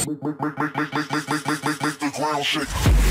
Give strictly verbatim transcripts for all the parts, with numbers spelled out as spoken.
Make, make, make, make, make, make, make, make, make, make the ground shake.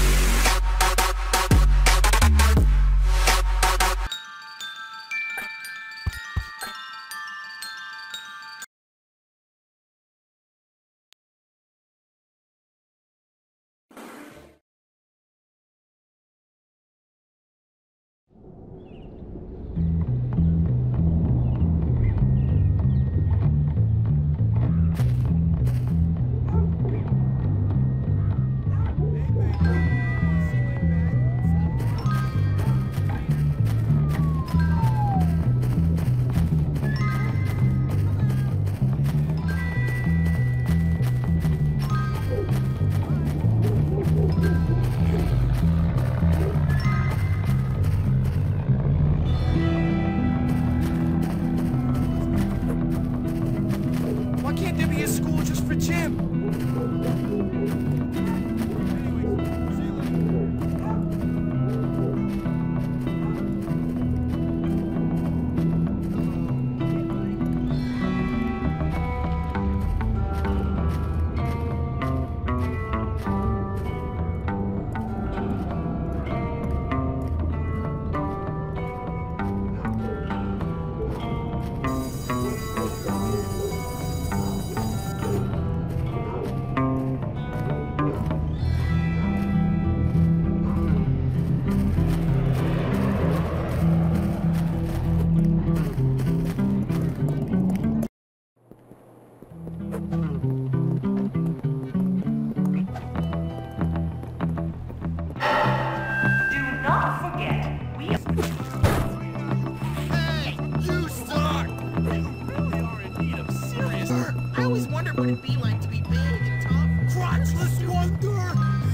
What it'd be like to be big and tough? Crotchless wonder!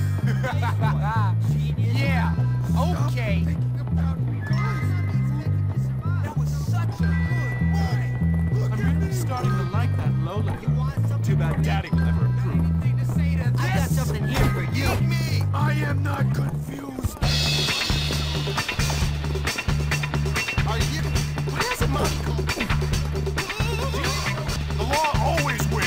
Yeah, okay. That was such a good boy. I'm really starting to like that Lola. Too bad Daddy will never approve. I got something here for you. Me! I am not confused. Are you? What is it, Michael? The law always wins.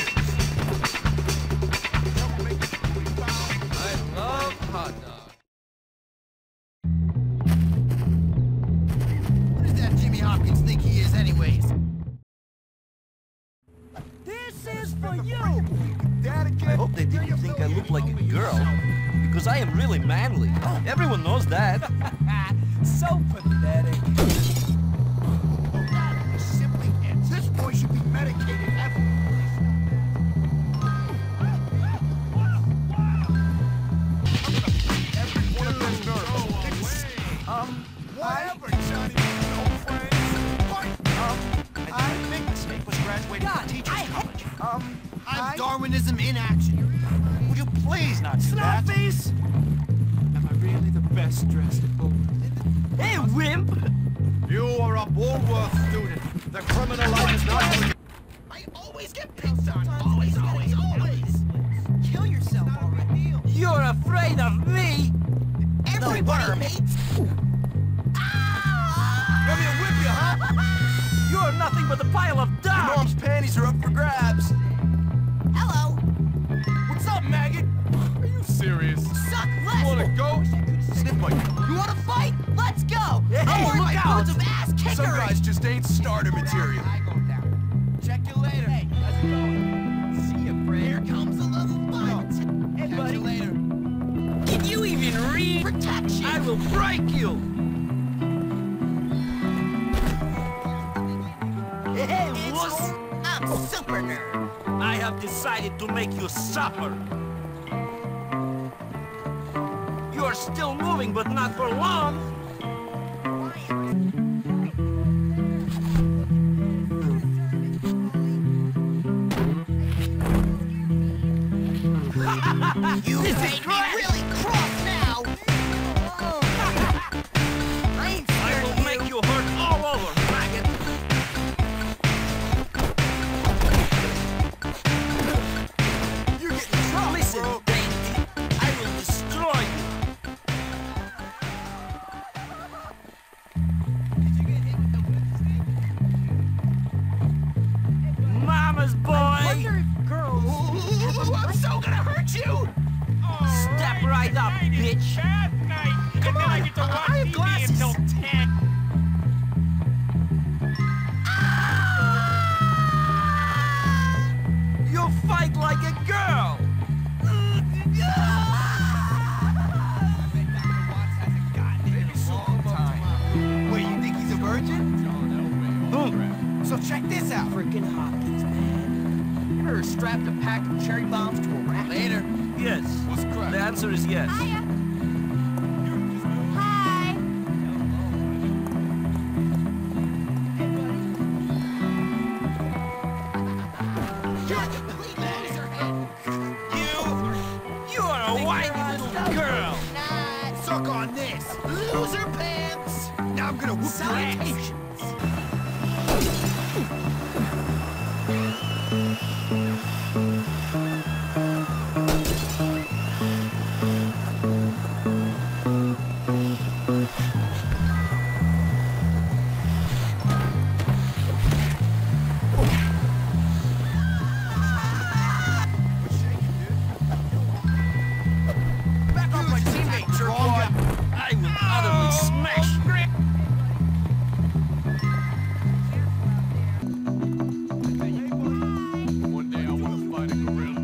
I hope they didn't think I look like a girl, because I am really manly. Everyone knows that. So pathetic. Simply ends. This boy should be medicated heavily. Every one of those nerves. Um, whatever, Johnny. No friends. Um, I think the snake was graduating from teacher's college. Um, I'm Darwinism in action. Would you please not do that? Snotface! Am I really the best dressed at both? Hey, wimp! You are a Woolworth student. The criminal life is not... I always get picked on. Always, always, always. Kill yourself already. You're afraid of me? Everybody hates... Ah! Want me to whip you, huh? You're nothing but a pile of Your dung! mom's panties are up for grabs. Hello. What's up, maggot? Are you serious? Suck less. You wanna go? Sniff my... You wanna fight? Let's go. Hey, I'm wearing look my out. boots of ass kickery. Some guys just ain't starter material. I go down. Check you later. Hey, how's it going? See you, friend. Here comes a little fight. Hey, Catch buddy. you later. Can you even read? Protection. I will break you! Hey, wuss! I'm super nerd. I have decided to make you suffer. You are still moving, but not for long. You This is made me great. really cross now. I ain't I scared will of make you. you hurt all over, maggot. You're getting dropped, Listen, bro. dainty, I will destroy you. Mama's boy! Wonder if girls... Ooh, I'm so gonna hurt bitch. Bad night. Come and then on, I get to I- watch I have T V glasses. until ten. You fight like a girl! Wait, you think he's a virgin? So check this out. Freaking Hopkins, man. You ever strapped a pack of cherry bombs to a rat? Later. Yes. The answer is yes. Hiya. Hi. You're a complete loserhead. You... You are a whiny little girl! Suck on this. Loser pants. Now I'm gonna whoop your ass. Back off my teammate, jerkwad. I will utterly smash One day I want to fight a gorilla.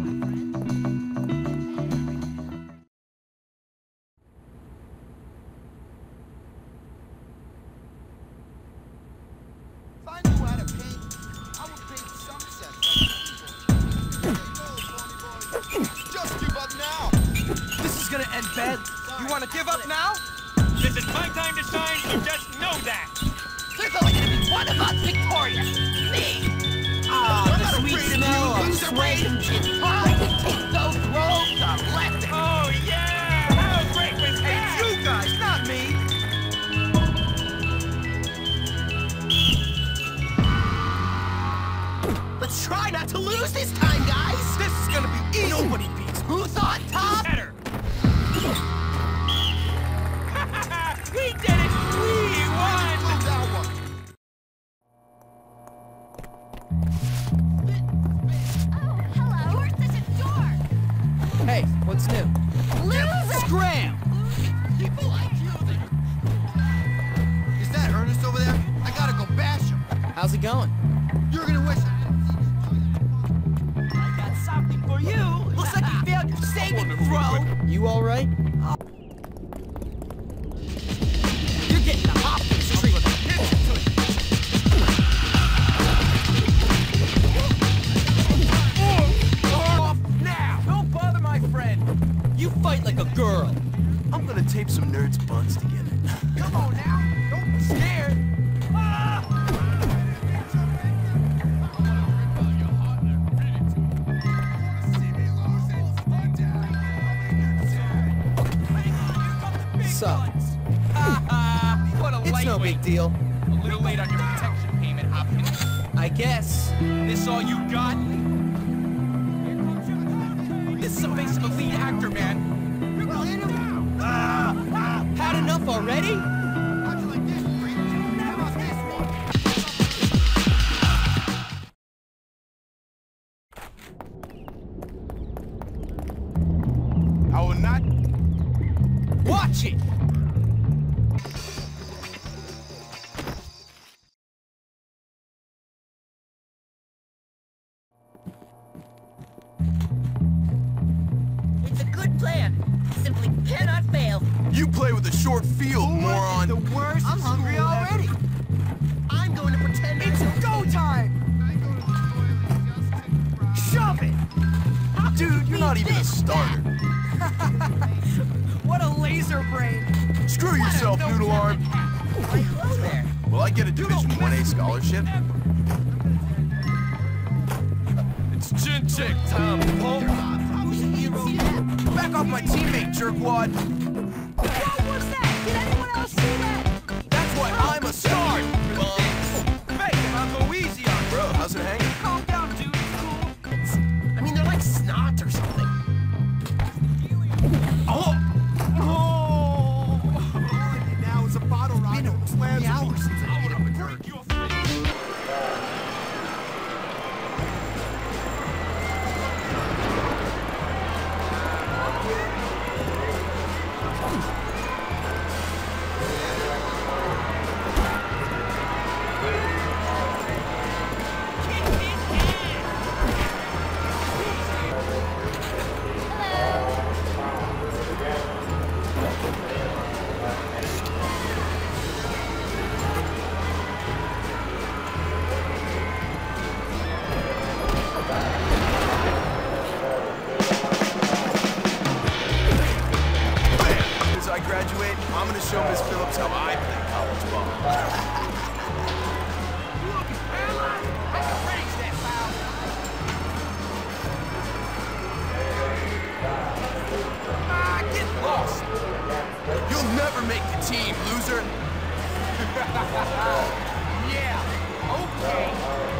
If I knew how to paint, I would paint sunsets. Just give up now. This is gonna end bad. You want to give up now? This is my time to shine, so just know that. There's only gonna be one of us victorious. Me. Ah, the sweet smell of loser sweat. rage. I can take those roads to left. Oh yeah! How great was that? You guys, not me. Let's try not to lose this time, guys. This is gonna be easy. Nobody beats. Who's on top? Better. We did it! We won! Oh, hello. You're such a dork. Hey, what's new? Loser. Scram! People like you there. Is that Ernest over there? I gotta go bash him. How's it going? You're gonna wish I got something for you! Looks like you failed your saving throw. You all right? You're getting the Hopkins treatment. Off now! Don't bother my friend! You fight like a girl. I'm gonna tape some nerds' buns together. Come on now, don't be scared. Sup? What a It's no lightweight. big deal. A little late on your protection payment, Hopkins. I guess. This all you got? This is the face of a lead actor, man. Had enough already? I will not. Watch it! It's a good plan. Simply cannot fail. You play with a short field, moron. The worst. I'm hungry already. I'm going to pretend it's go time. Shove it, dude. You're not even a starter. What a laser brain. Screw yourself, noodle arm. Why, hello there. Will I get a Division one A scholarship? It's chin check time, punk. Back off my teammate, jerkwad. What was that? Did anyone else see that? That's why I'm a star. Make it, I'll go easy on you. Bro, how's it hanging? Calm down, dude. It's cool. I mean, they're like snot or something. Oh! Oh! Now it's a bottle rocket. Been three hours since I beat up a bird. lost. You'll never make the team, loser. Yeah, okay.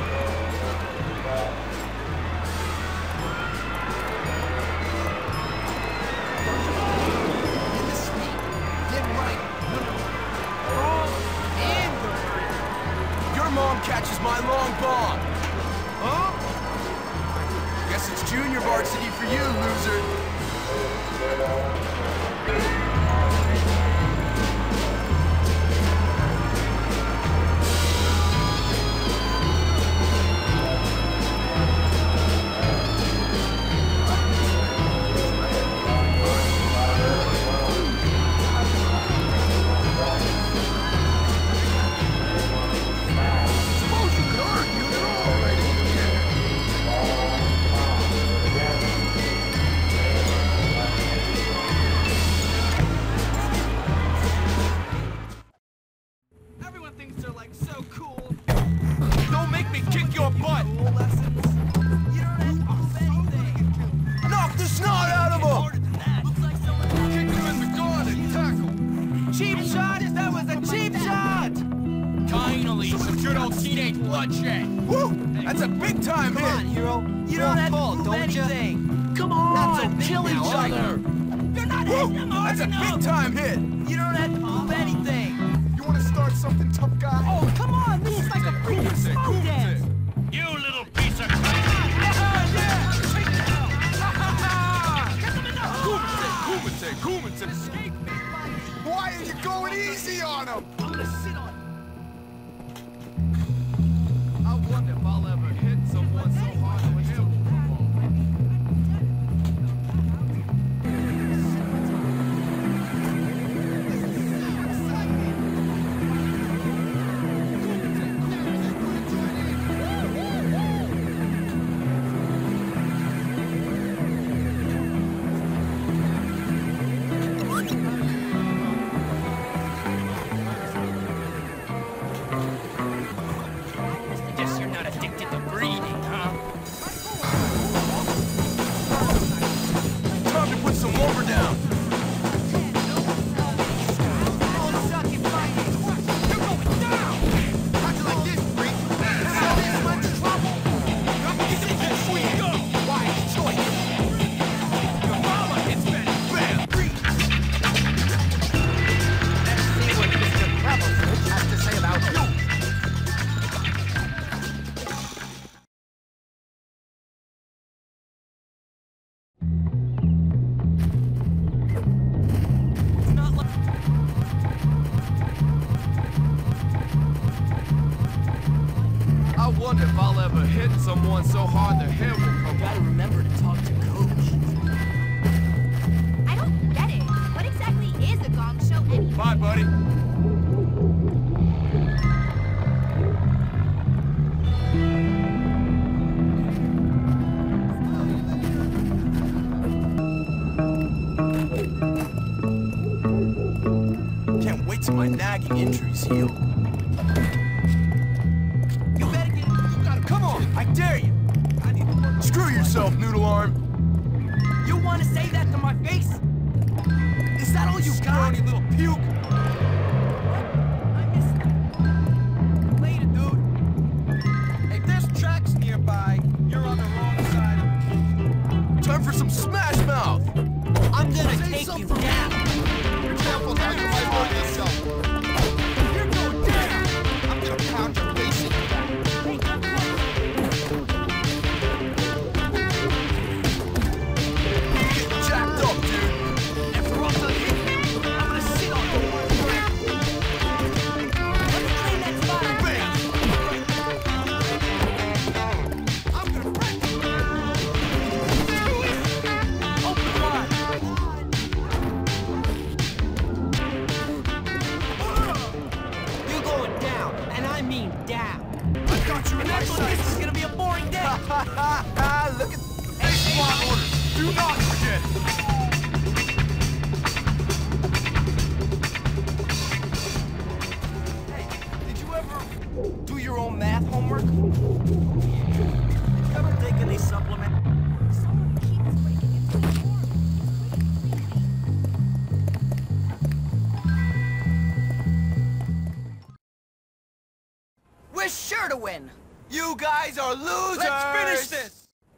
Get the speed. Get right. Wrong and the right. Your mom catches my long bomb. Huh? Guess it's junior varsity for you, loser. Suppose you could argue it already. Everyone thinks they're like so cool. Don't make me kick your butt. Cool lessons. You don't have to prove anything. Knock the snot out of him. Looks like someone Kick him in the gut and tackle. cheap shot. That was a cheap shot. Finally, some good old teenage bloodshed. Woo! That's a big time Come on, hit. hero. You don't have to prove anything. Come on, kill each other. You're not hitting them hard That's a enough. big time hit. You don't have to prove anything. You want to start something, tough guy? Oh, come on. This is like a freaking smoke dance. You little piece of crap! Kumite, Kumite, escape me! Why are you going easy on him? I'm gonna sit on. I wonder if I'll ever hit someone so hard that hell will come off. Guess you're not addicted to breathing, huh? Time to put some lumber down. How'd you like this, freak? So this much trouble? Wise choice. Your mama hits better. Bam! Let's see what Mister Travelswitch has to say about you. It's not like I wonder if I'll ever hit someone so hard their hair will come off. gotta remember to talk to Coach. I don't get it. What exactly is a gong show anyway? Bye, buddy. Can't wait till my nagging injuries heal. You better get. You gotta Come on, I dare you. I need to work. Screw yourself, noodle arm. You want to say that to my face? Is that all you got? Scrawny little puke. I missed that. Later, dude. If there's tracks nearby, you're on the wrong side. Time for some smash mouth. I'm gonna take you down. Be careful how you might hurt yourself. You're going down. I'm gonna pound your face in. Get jacked up, dude. If we're up to hit, I'm gonna sit on you. Let's claim that spot. Bam! I'm gonna break you. Open wide. You're going down, and I mean down. I got you in And my that's what this is sights. gonna be a boring day. Ha ha ha! Look at the squad order. Do not forget. Hey, did you ever do your own math homework? Ever take any supplement? Someone keeps breaking into the door. sure to win. You guys are losers! Let's finish this!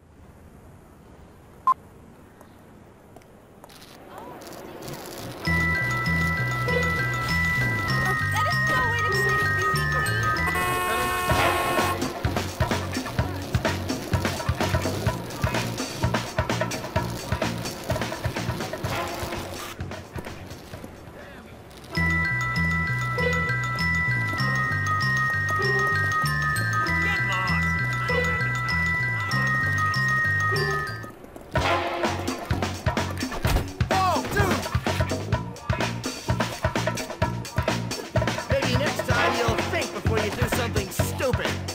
That is no way to treat a beauty Whoa, dude! Maybe next time you'll think before you do something stupid.